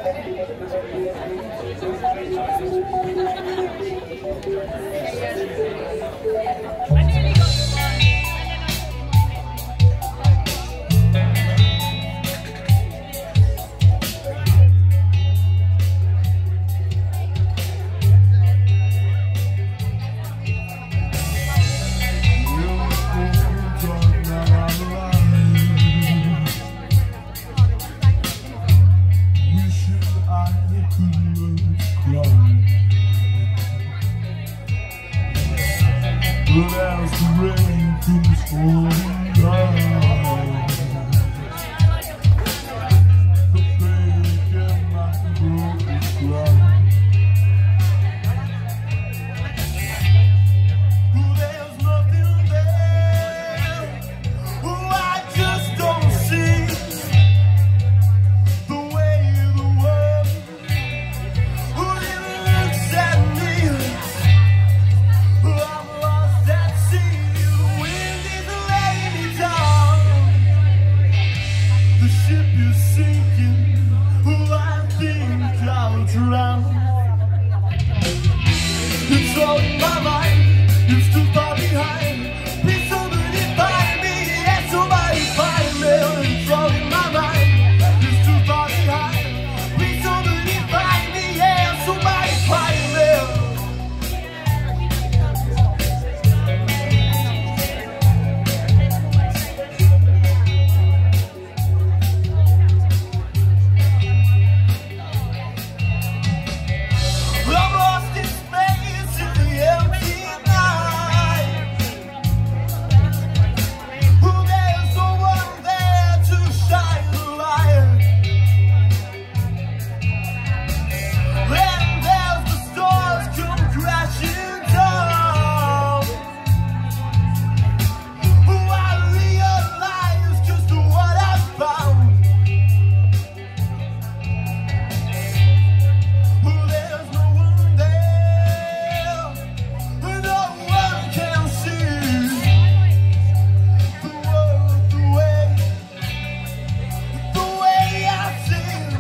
But as the rain comes falling down, the pain cannot broke the ground. There's nothing there. I just don't see the way the world looks at me. I'm lost at sea. The wind is laying me down. The ship is sinking. I think I'll drown. It's all in my mind. It's too far behind. Please somebody find me. Yeah, somebody find me. It's all in my mind. It's too far behind. Please somebody find me. Yeah, somebody find me. I'm lost in space in the empty night. There's no one there to shine the light. And as the stars come crashing down, I realize just what I found. There's no one there, no one can see the world the way I see.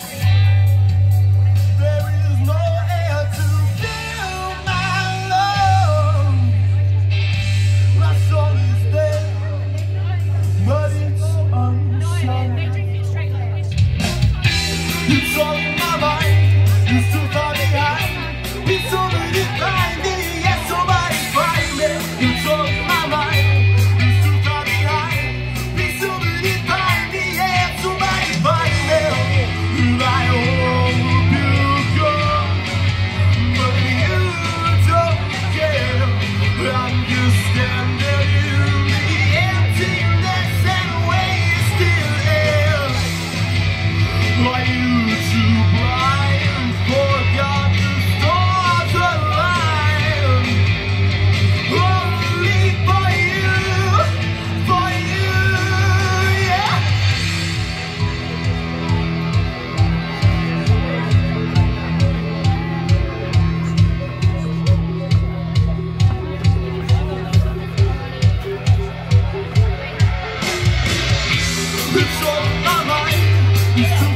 There is no air to fill my lungs. My soul is there, but it's unsung. It's all in my mind. It's too far behind. It's somebody find me. Yes, somebody find me. It's all in my mind. It's too far behind. It's somebody find me. Yeah, somebody find me. I hope you go, but you don't care. I'm just standing in the emptiness and wasting air. Are you too blind? Forgot the stars align. Only for you, yeah. It's all in my mind. It's too